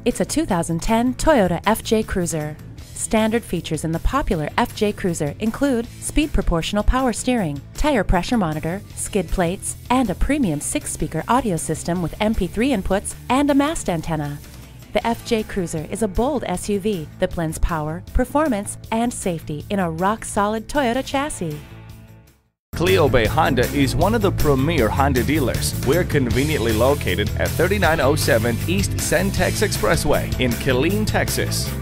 It's a 2010 Toyota FJ Cruiser. Standard features in the popular FJ Cruiser include speed proportional power steering, tire pressure monitor, skid plates, and a premium 6-speaker audio system with MP3 inputs and a mast antenna. The FJ Cruiser is a bold SUV that blends power, performance, and safety in a rock-solid Toyota chassis. Cleo Bay Honda is one of the premier Honda dealers. We're conveniently located at 3907 East Cen-Tex Expressway in Killeen, Texas.